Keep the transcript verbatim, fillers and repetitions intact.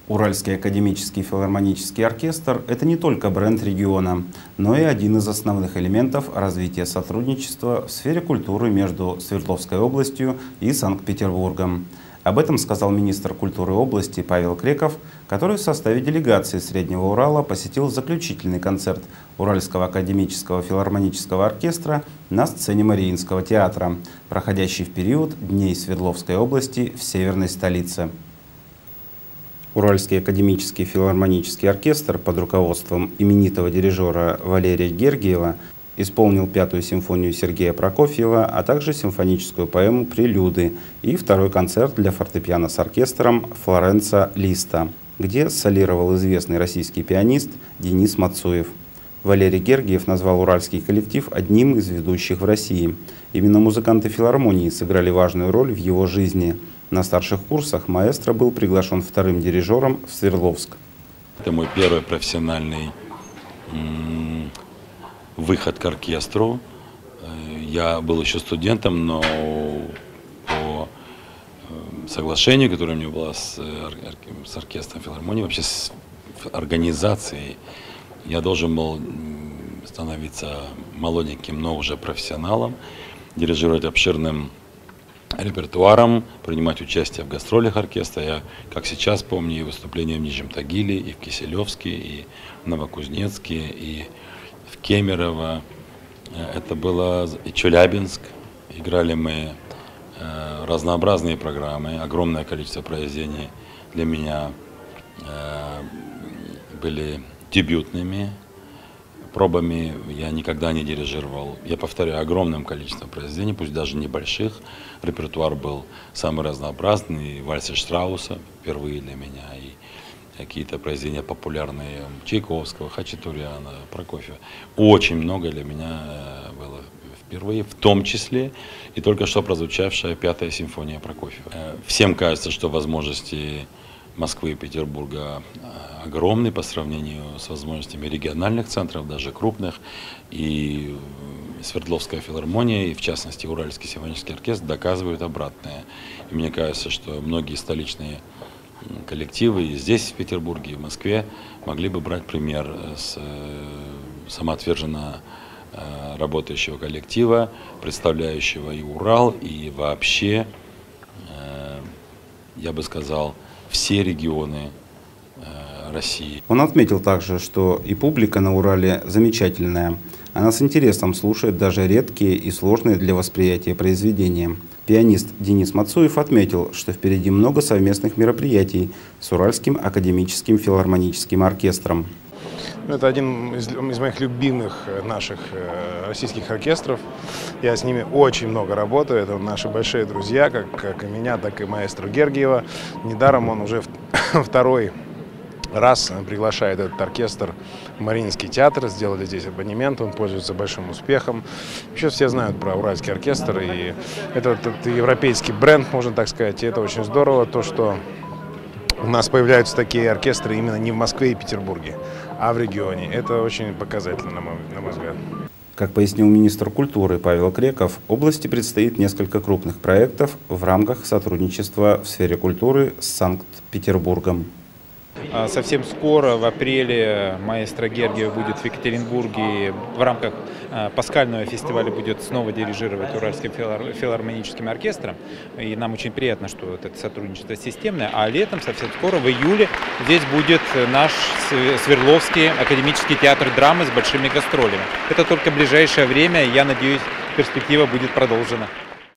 Уральский академический филармонический оркестр – это не только бренд региона, но и один из основных элементов развития сотрудничества в сфере культуры между Свердловской областью и Санкт-Петербургом. Об этом сказал министр культуры области Павел Креков, который в составе делегации Среднего Урала посетил заключительный концерт Уральского академического филармонического оркестра на сцене Мариинского театра, проходящий в период Дней Свердловской области в северной столице. Уральский академический филармонический оркестр под руководством именитого дирижера Валерия Гергиева исполнил пятую симфонию Сергея Прокофьева, а также симфоническую поэму «Прелюды» и второй концерт для фортепиано с оркестром Флоренца Листа, где солировал известный российский пианист Денис Мацуев. Валерий Гергиев назвал уральский коллектив одним из ведущих в России. Именно музыканты филармонии сыграли важную роль в его жизни. На старших курсах маэстро был приглашен вторым дирижером в Свердловск. Это мой первый профессиональный выход к оркестру. Я был еще студентом, но по соглашению, которое у меня было с, с оркестром филармонии, вообще с организацией, я должен был становиться молоденьким, но уже профессионалом, дирижировать обширным репертуаром, принимать участие в гастролях оркестра. Я, как сейчас помню, и выступления в Нижнем Тагиле, и в Киселевске, и в Новокузнецке, и в Кемерово. Это было и Челябинск. Играли мы э, разнообразные программы, огромное количество произведений для меня э, были дебютными. Пробами я никогда не дирижировал. Я повторяю, огромным количеством произведений, пусть даже небольших. Репертуар был самый разнообразный. Вальсы Штрауса впервые для меня, и какие-то произведения популярные Чайковского, Хачатуряна, Прокофьева. Очень много для меня было впервые, в том числе и только что прозвучавшая пятая симфония Прокофьева. Всем кажется, что возможности Москвы и Петербурга огромный по сравнению с возможностями региональных центров, даже крупных. И Свердловская филармония, и в частности Уральский симфонический оркестр доказывают обратное. И мне кажется, что многие столичные коллективы и здесь, в Петербурге, и в Москве могли бы брать пример с самоотверженно работающего коллектива, представляющего и Урал, и вообще, я бы сказал, все регионы э, России. Он отметил также, что и публика на Урале замечательная. Она с интересом слушает даже редкие и сложные для восприятия произведения. Пианист Денис Мацуев отметил, что впереди много совместных мероприятий с Уральским академическим филармоническим оркестром. Это один из, из моих любимых наших э, российских оркестров. Я с ними очень много работаю. Это наши большие друзья, как, как и меня, так и маэстро Гергиева. Недаром он уже второй раз приглашает этот оркестр в Мариинский театр. Сделали здесь абонемент, он пользуется большим успехом. Еще все знают про Уральский оркестр. И это, это европейский бренд, можно так сказать. И это очень здорово, то, что у нас появляются такие оркестры именно не в Москве и Петербурге, а в регионе. Это очень показательно, на мой, на мой взгляд. Как пояснил министр культуры Павел Креков, области предстоит несколько крупных проектов в рамках сотрудничества в сфере культуры с Санкт-Петербургом. Совсем скоро, в апреле, маэстро Гергиев будет в Екатеринбурге. В рамках пасхального фестиваля будет снова дирижировать Уральским филармоническим оркестром. И нам очень приятно, что это сотрудничество системное. А летом, совсем скоро, в июле, здесь будет наш Свердловский академический театр драмы с большими гастролями. Это только в ближайшее время. Я надеюсь, перспектива будет продолжена.